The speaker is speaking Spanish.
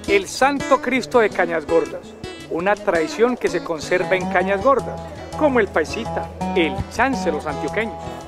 El Santo Cristo de Cañas Gordas, una tradición que se conserva en Cañas Gordas, como el paisita, el chance de los antioqueños.